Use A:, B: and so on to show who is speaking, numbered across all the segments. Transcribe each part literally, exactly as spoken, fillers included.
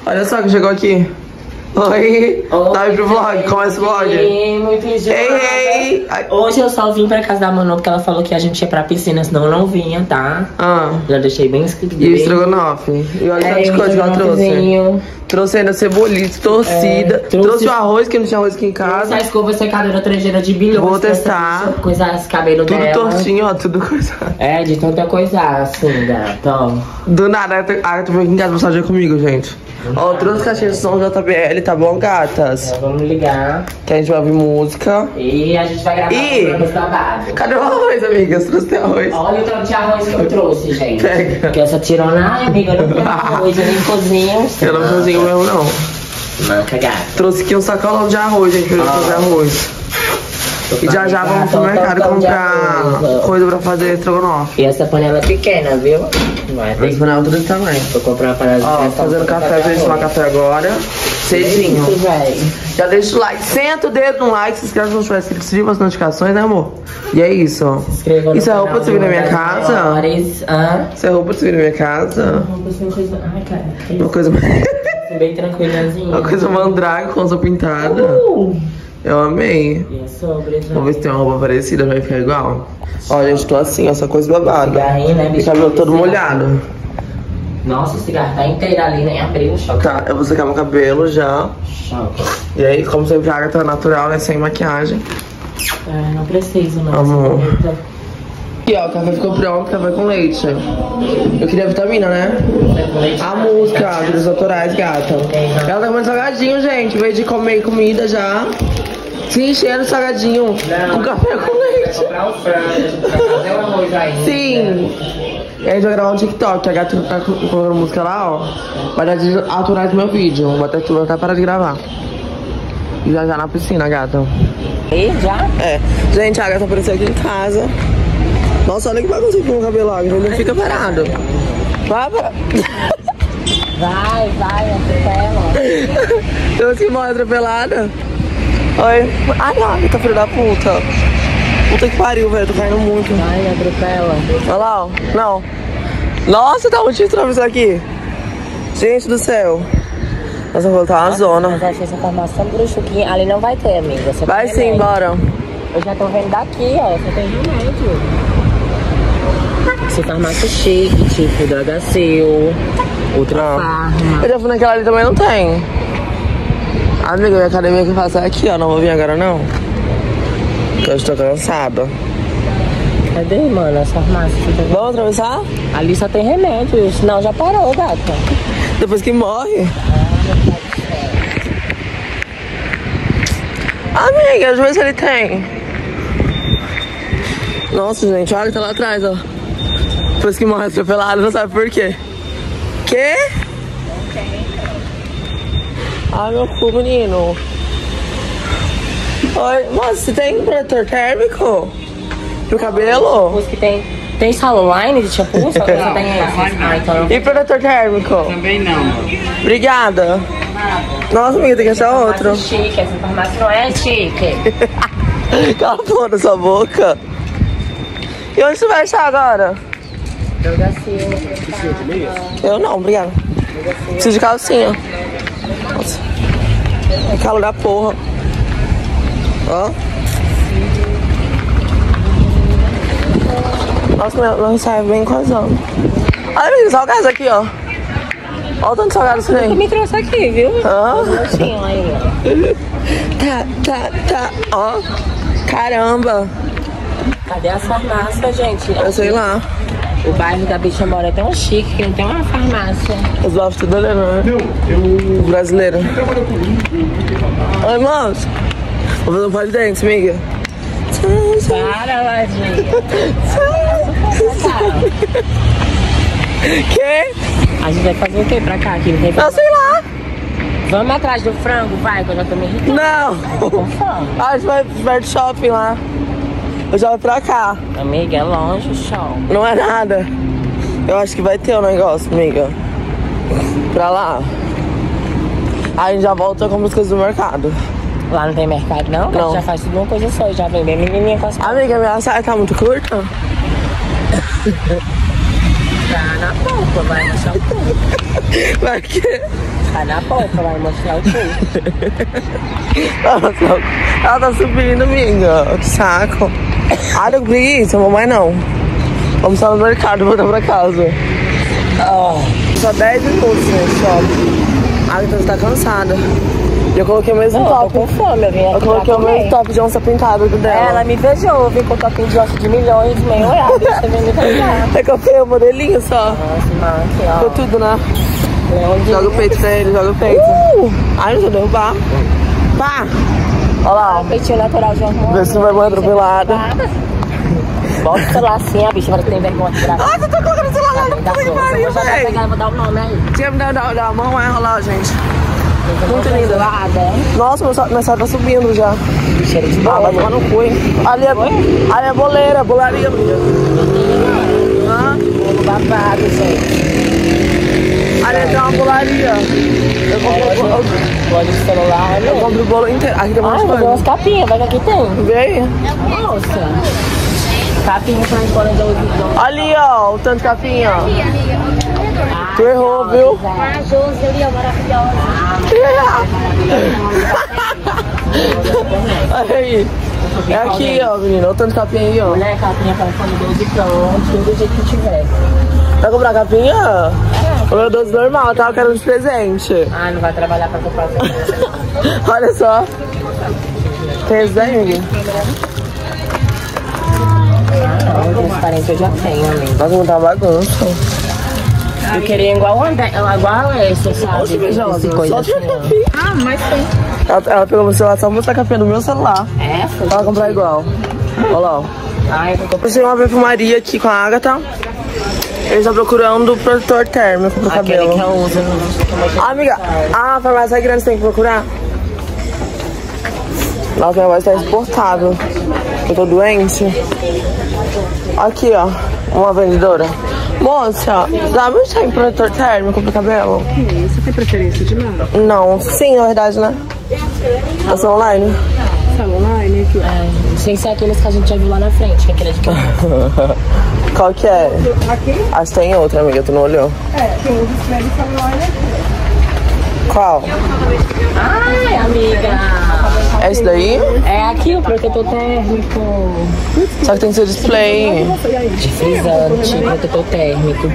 A: Olha só que chegou aqui. Oi,
B: Oi,
A: tá aí pro vlog, começa o vlog.
B: Sim, muito enjoada.
A: Ei, ei.
B: Hoje eu só vim pra casa da Manu porque ela falou que a gente ia pra piscina, senão eu não vinha, tá?
A: Ah.
B: Já deixei bem escrito.
A: E o estrogonofe? E olha
B: É,
A: quantas coisas que ela trouxe. Trouxe ainda cebolito, torcida.
B: É, trouxe...
A: trouxe o arroz, que não tinha arroz aqui em casa.
B: Essa escova secadora trejeira de bilhões.
A: Vou testar.
B: Coisar esse cabelo
A: tudo
B: dela.
A: Tudo tortinho, ó, tudo coisado.
B: É, de tanta coisa assim, gata.
A: Do nada, a Agatha veio aqui em casa passar o dia comigo, gente. Ó, trouxe caixinha de som J B L, tá bom, gatas?
B: É, vamos ligar.
A: Que a gente vai ouvir música.
B: E a gente vai gravar
A: e...
B: um babado.
A: Cadê o arroz, amigas? Trouxe arroz.
B: Olha o tanto de arroz que eu trouxe, gente.
A: Pega.
B: Porque essa tirona, ai, amiga, eu não tenho arroz, eu nem cozinho.
A: Eu não cozinho mesmo, não.
B: Não, cagada.
A: Trouxe aqui um sacolão de arroz, gente, pra gente fazer arroz. E já já vamos pro mercado comprar coisa pra fazer estrogonofe.
B: E essa panela é pequena, viu? Vai ter.
A: Essa panela tudo tamanho.
B: Vou comprar uma panela.
A: Ó, fazendo café, pra gente tomar café agora. Cedinho. Já deixa o like, senta o dedo no like, se inscreve no canal, ativa as notificações, né, amor? E é isso, ó. Isso é roupa pra você vir na minha casa? Isso é roupa pra você vir na minha casa?
B: Ai, cara.
A: Uma coisa...
B: Bem tranquilazinha.
A: Uma coisa mandraga com roupa pintada.
B: Uh!
A: Eu amei.
B: E é sobre,
A: vamos ver se tem uma roupa parecida, vai ficar igual. Ó, gente, tô assim, ó, essa coisa babada.
B: Cigarrinho, né, bicho?
A: Cabelo todo molhado.
B: Nossa, o cigarro tá inteiro ali, nem abriu o choque.
A: Tá, eu vou secar meu cabelo já.
B: Choque.
A: E aí, como sempre, a água tá natural, né, sem maquiagem.
B: É, não preciso, não.
A: Amor. E ó, o café ficou pronto, café com leite. Eu queria vitamina, né? A música, dos autorais, gata. Ela tá comendo salgadinho, gente. Em vez de comer comida já. Se enchendo salgadinho.
B: Não,
A: com café com leite.
B: Comprar o frango, fazer o arroz aí.
A: Sim. E a gente vai gravar um TikTok. A gata tá colocando música lá, ó. Vai dar de autorais do meu vídeo. Vou até, vou até parar de gravar. E já já na piscina, gata.
B: E já?
A: É. Gente, a gata apareceu aqui em casa. Nossa, olha que bagunça aqui no cabelo, ó. Ele não fica parado. Vai, vai.
B: Vai, vai, atropela.
A: Eu que morre atropelada. Oi. Ai, não, tá filho da puta. Puta que pariu, velho. Tô caindo muito.
B: Vai, atropela.
A: Olha lá, ó. Não. Nossa, tá muito estranho isso aqui. Gente do céu. Nossa, eu vou voltar uma zona.
B: Mas achei essa farmácia bruxa aqui. Ali não vai ter, amiga. Só
A: vai sim, bora.
B: Eu já tô vendo daqui, ó. Só tem remédio. Essa farmácia chique, tipo do H C O, outra farma.
A: Eu já fui naquela ali também, não tem. Amiga, minha academia que eu faço é aqui, ó. Não vou vir agora, não. Porque eu estou cansada.
B: Cadê, mano, essa farmácia?
A: Vamos atravessar?
B: Ali só tem remédio, senão já parou, gata.
A: Depois que morre? Amiga, deixa eu ver se ele tem. Nossa, gente, olha que tá lá atrás, ó. Depois que morre atropelado, não sabe por quê. Quê? Ai, meu cu, menino. Oi, moça, você tem protetor térmico? Pro cabelo?
B: Os que tem. Tem sala online de shampoo? Só que você tem esses? Ah, então não.
A: E protetor térmico?
C: Também não.
A: Obrigada. Nossa, amiga, tem que achar outro.
B: Chique, essa farmácia não é chique.
A: Cala a porra da sua boca. E onde você vai achar agora?
B: Eu gastinho.
A: Eu não, obrigada. Preciso de calcinha. Nossa. É calor da porra. Ó. Nossa, meu, meu sai bem coisando. Olha, amigo, salgados aqui, ó. Olha o tanto de salgados que tem.
B: Me trouxe aqui, viu?
A: Hã?
B: Tinha aí, ó.
A: Tá, tá, tá. Ó. Caramba.
B: Cadê as farmácias, gente?
A: Eu sei lá.
B: O bairro da Bicha Mora é tão chique que não tem uma farmácia.
A: Os bofs tudo olhando, né?
C: Eu...
A: Brasileiro. Oi, moço. Vou fazer um palho de dente, amiga.
B: Para, Ladinha.
A: Que?
B: A gente vai fazer o que pra cá? Aqui não tem
A: Não, sei lá.
B: Vamos atrás do frango, vai, que eu já tô me irritando.
A: Não.
B: Tô com fome.
A: Ah, a gente vai pro shopping lá. Eu já vou pra cá.
B: Amiga, é longe o show.
A: Não é nada. Eu acho que vai ter um negócio, amiga. Pra lá. Aí a gente já volta com as coisas do mercado.
B: Lá não tem mercado, não?
A: Não.
B: Já faz tudo uma coisa só, já vem bem menininha com as coisas.
A: Amiga, minha saia tá muito curta.
B: Tá na polpa, vai no shopping.
A: Vai que...
B: Vai na porta, vai mostrar o cu.
A: Ela tá subindo, amiga. Que saco. Ah, não preguiça, mamãe não. Vamos só no mercado, voltar pra casa. Oh. Só dez minutos, gente, ó. A Agatha tá cansada. Eu coloquei o mesmo
B: não,
A: top.
B: Eu tô com fome, eu vim aqui.
A: Eu coloquei o mesmo top de onça pintada do dela.
B: Ela me beijou, eu vim com o topinho de onça de milhões, meio real. Você vem me beijar.
A: É que eu fiz o modelinho só.
B: Nossa, mano, aqui, ó.
A: Ficou tudo, né?
B: Leão
A: joga o peito pra ele, joga o peito. Uh! Ai, não vou derrubar. Pá! Olha lá, ó.
B: Peitinho natural de hormônio.
A: Vê se não vai morrer atropelada.
B: Bota o celular assim, a bicha vai ter vergonha de gravar.
A: Ah, você tá colocando o celular lá no puta que pariu, velho.
B: Eu vou dar o nome aí.
A: Tinha me dado a mão, vai rolar, gente. Muito linda. Nossa, meu celular tá subindo já.
B: Cheiro de bola.
A: Ah, vai tomar no cu, hein. Ali é, ali é boleira, bolaria, amiga.
B: Ah, bolo babado, gente.
A: Ali tem uma bolaria. Eu comprei o bolo.
B: Bolo de celular, né?
A: Eu comprei o bolo inteiro. Aqui tem um monte de
B: coisa. Ah, umas capinhas, vai que aqui tem.
A: Vê aí.
B: Nossa. Capinha pra embora da outra.
A: Ali, ó, o tanto de capinha, ó. Ah, tu errou, viu?
B: Ah, Josi, ali, ó, maravilhosa.
A: Olha aí. É aqui, ó, menina. O tanto de capinha aí, ó.
B: Olha a capinha para iPhone doze pronto, do jeito que tiver.
A: Vai comprar capinha? É. O meu doze normal, eu tava querendo de presente.
B: Ah, não vai trabalhar pra comprar o presente.
A: Olha só. Tem esse daí, amiga?
B: Ah, não, transparente eu já tenho, amiga.
A: Vai montar uma bagunça.
B: Eu queria igual a igual essa, sabe?
A: Oxe, beijosa.
B: Só assim, ah, mas tem.
A: Ela, ela pegou meu celular, só mostrar a capinha do meu celular.
B: É? Foi.
A: Ela vai comprar igual. Olha lá, ó.
B: Ah, eu vou
A: comprei uma perfumaria aqui com a Agatha. Eles estão procurando protetor térmico pro
B: aquele
A: cabelo.
B: Que eu uso no...
A: Ah, amiga, a farmácia é grande, você tem que procurar. Nossa, minha voz tá insuportável. Eu tô doente. Aqui, ó, uma vendedora. Moça, dá pra tem protetor térmico pro cabelo?
B: Você tem preferência de nada?
A: Não, sim, na verdade, né? Você é online?
B: Você é online? Aqui. É, sem ser aqueles que a gente já viu lá na frente, que é aquele de que
A: Qual que é?
B: Aqui?
A: Acho que tem outra, amiga, tu não olhou?
B: É, tem os display de online aqui.
A: Qual?
B: Ai, amiga.
A: É esse daí?
B: É aqui o protetor térmico.
A: Só que tem que ser display.
B: Frisante, protetor térmico.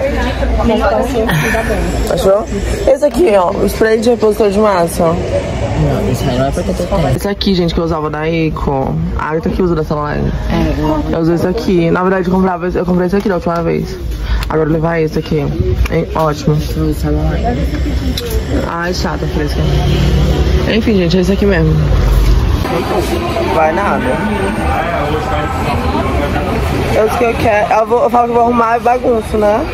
A: Achou? Esse aqui, ó, o spray de repositor de massa.
B: Não, esse aí não é protetor térmico.
A: Esse aqui, gente, que eu usava da Eco. A Agatha que usa dessa line.
B: É,
A: eu uso esse aqui. Na verdade, eu, comprava, eu comprei esse aqui da última vez. Agora eu vou levar esse aqui. Hein? Ótimo. Ai, chata, fresca. Enfim, gente, é esse aqui mesmo. Vai nada. É o que eu quero. Eu, vou, eu falo que eu vou arrumar e bagunço, né?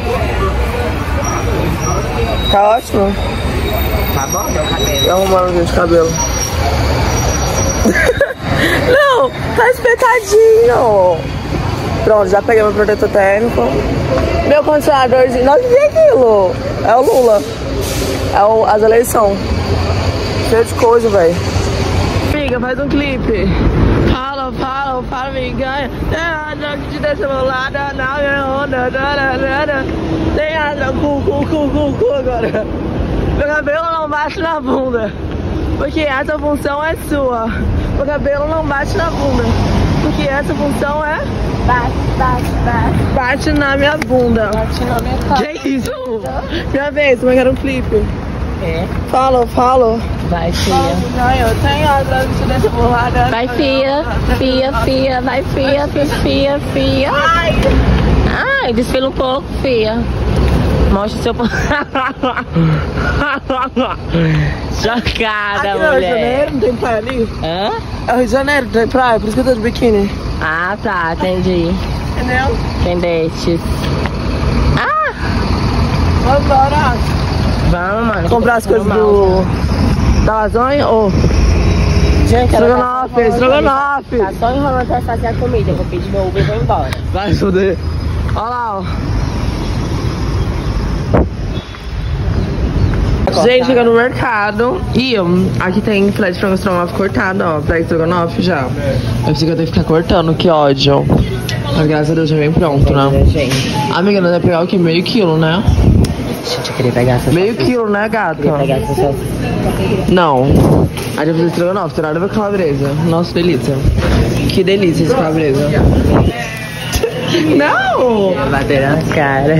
A: Tá ótimo?
B: Tá bom, meu cabelo.
A: Eu arrumando, gente, o cabelo. Não, tá espetadinho. Pronto, já peguei meu protetor térmico. Meu condicionadorzinho. Nossa, o que é aquilo? É o Lula. É o, as eleições. Cheio de coisa, velho. Amiga, faz um clipe. Fala, fala, fala, me ganha. Tem razão que te deixa meu lado. Não, não, não, não. Tem razão, cu, cu, cu, cu, cu agora. Meu cabelo não bate na bunda. Porque essa função é sua. Meu cabelo não bate na bunda. Porque essa função é...
B: Bate, bate, bate.
A: Bate na minha bunda.
B: Bate na minha cara.
A: Que isso? Minha vez, como é que era um clipe?
B: É.
A: Fala, fala.
B: Vai, fia.
A: Eu tenho a de dessa bolada.
B: Vai, fia. Fia, fia. Vai, fia, fia, fia, fia.
A: Ai!
B: Ai, desfila um pouco, fia. Mostra o seu... Chocada,
A: aqui
B: mulher.
A: no Rio de Janeiro, não tem praia ali?
B: Hã?
A: É o Rio de Janeiro, não tem praia, por isso que eu tô de biquíni.
B: Ah, tá, entendi.
A: Entendeu?
B: Entendeste. Ah!
A: Vamos embora.
B: Vamos, mano.
A: Comprar as coisas do... da lasanha ou...
B: Gente,
A: estrogonofe, estrogonofe.
B: Tá só enrolando pra fazer a comida. Eu vou pedir meu Uber e vou embora.
A: Vai, foder. Olha lá, ó. Gente, chega no mercado e um, aqui tem filé de frango estrogonofe cortado, ó. Filé de estrogonofe já. Eu pensei que eu tenho que ficar cortando, que ódio. Mas graças a Deus já vem pronto, né? Amiga, nós vai pegar o que? Meio quilo, né?
B: Gente, eu queria pegar essa
A: Meio quilo, né, gata?
B: Queria pegar essa salsicha.
A: Não. A gente vai fazer estrogonofe, tem nada a ver com calabresa. Nossa, delícia. Que delícia esse calabresa. Não!
B: Bater na cara.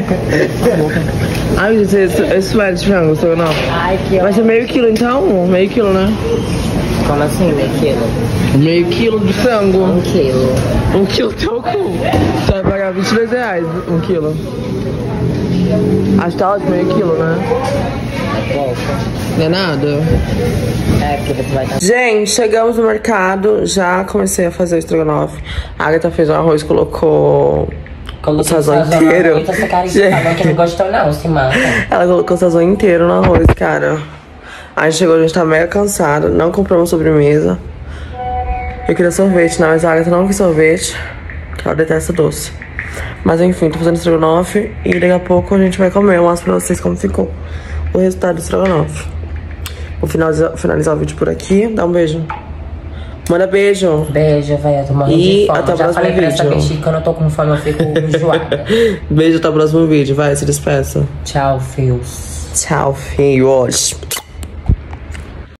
A: Ai, gente, esse, esse filé de frango, estrogonofe.
B: Ai, que
A: vai ser meio quilo, então? Meio quilo, né?
B: Como assim, meio quilo?
A: Meio quilo de frango.
B: Um quilo.
A: Um quilo teu cu. Você vai pagar vinte e dois reais um quilo. Acho que tá ótimo, meio quilo, né?
B: É pouco.
A: Não é nada?
B: É, porque você vai estar...
A: Gente, chegamos no mercado. Já comecei a fazer o estrogonofe. A Agatha fez um arroz, colocou... o sazon inteiro.
B: Muito essa cara de falou que não gostou não, se mata.
A: Ela colocou o sazon inteiro no arroz, cara. A gente chegou, a gente tá mega cansado. Não compramos sobremesa. Eu queria sorvete, né? Mas a Agatha não quis sorvete, que ela detesta doce. Mas enfim, tô fazendo estrogonofe e daqui a pouco a gente vai comer. Eu mostro pra vocês como ficou o resultado do estrogonofe. Vou finalizar, finalizar o vídeo por aqui. Dá um beijo. Manda beijo.
B: Beijo, velho. Eu tô morrendo
A: e
B: de fome.
A: até o
B: Já
A: próximo
B: falei
A: vídeo.
B: pra essa bexiga que quando eu tô com fome eu fico enjoada.
A: Beijo, até o próximo vídeo. Vai, se despeça.
B: Tchau, fios.
A: Tchau, filhos.